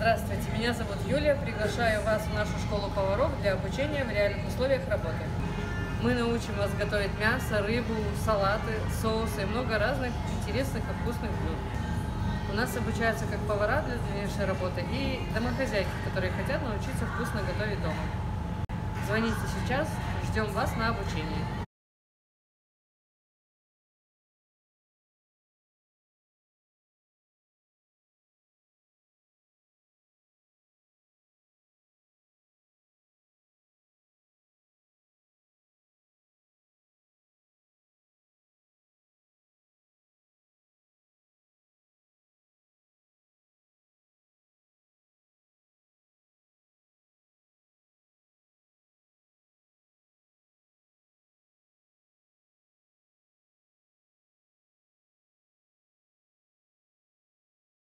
Здравствуйте, меня зовут Юлия. Приглашаю вас в нашу школу поваров для обучения в реальных условиях работы. Мы научим вас готовить мясо, рыбу, салаты, соусы и много разных интересных и вкусных блюд. У нас обучаются как повара для дальнейшей работы и домохозяйки, которые хотят научиться вкусно готовить дома. Звоните сейчас, ждем вас на обучение.